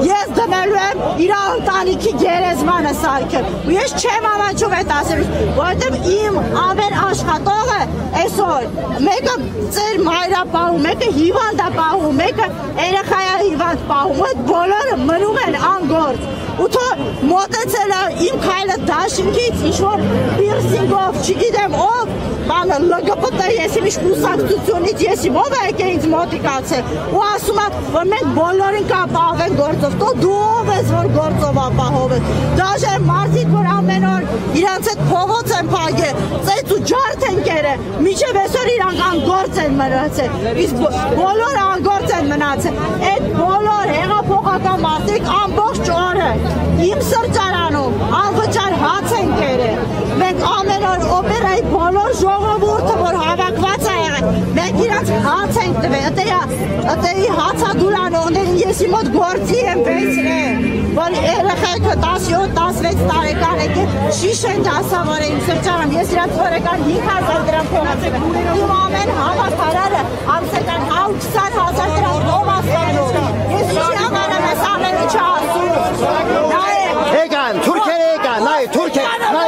ես դնելու եմ իր ընտանիքի գերեզմանը սարքել։ Ու ես չեմ ամաչում այդ ասելուց, որովհետև իմ ամեն աշխատողը այսօր մեկը ծեր մայրա պահում, մեկը հիվանդ է պահում, մեկը երեխայա հիվանդ պահում, այդ բոլորը մնում են անգործ։ Ու թող մոտեցել է իմ քայլը դաշինքից ինչ-որ պիրսինգով, չգիտեմ ով, բանը ԼԳԲՏ եսի միշտ կուսակցությունից եսի ով է եկե ինձ մոտիկացել ու ասում է, որ մենք բոլորին կապահովեն գործով, թող դու ով ես, որ գործով ապահով ես։ Դաժե մարդիկ, որ ամեն օր իրանց հետ փողոց են փակել, ծեծ ու ջարդ են կերել, մինչև այսօր իրանք անգործ են մնացել, իսկ բոլորը անգործ են մնացել։ Այդ բոլոր հեղափոխական մարդիկ ամբողջ օրը իմ սրճարանում անվճար հաց են կերել։ Մենք ամեն օր օպերայի բոլոր ժողովուրդը, որ հավաքված է եղել, մենք իրանց հաց ենք տվել, ըտեի հացադուլանողներին եսի մոտ գործի եմ վերցրել, որ երեխեքը 17-16 տարեկան եկել շիշ են դասավորել իմ սրճարանում, ես իրանց օրական 5,000 դրամ փոխացել եմ, իմ ամեն հավաքարարը ամսական 120,000 դրամ ով ասանում, ես ինչի համար եմ ես ամեն ինչ ասում, Egan, Türkiye'ye Egan, nay Türkiye, nay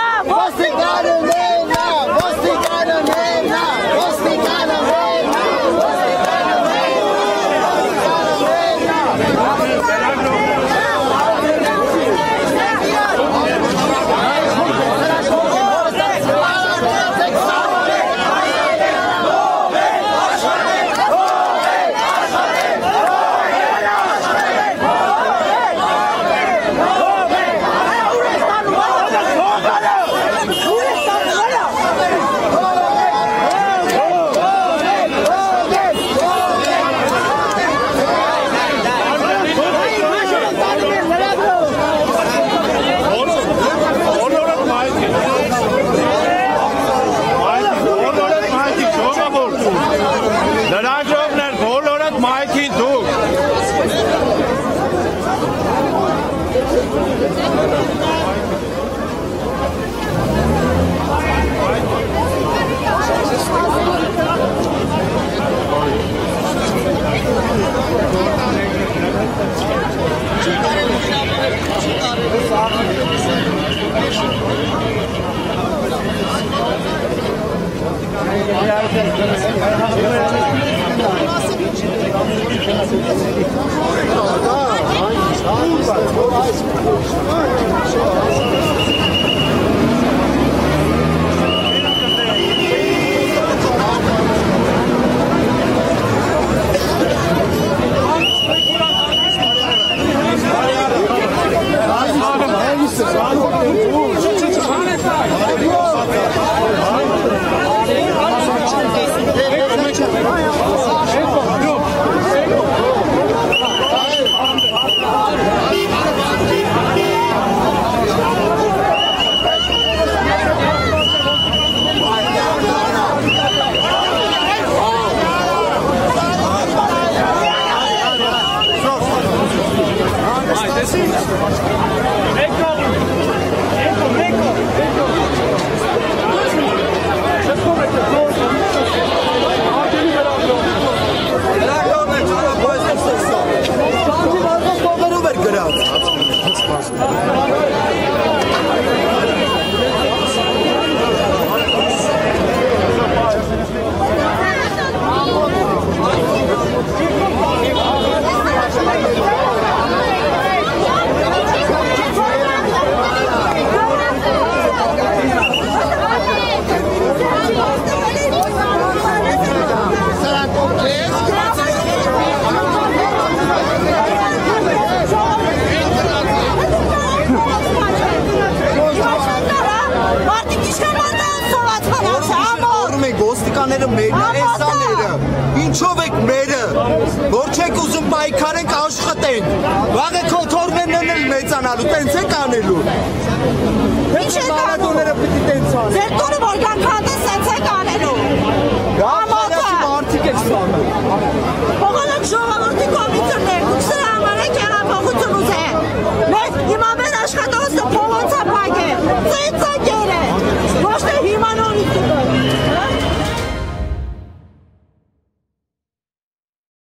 Ինչով եք մերը, որ չեք ուզում պայքարենք աշխատենք, վաղը քոթորներն են մեծանալու, տենց եք անելու։ Ինչ եք անում։ Ձեր տունը որ գանք հանդես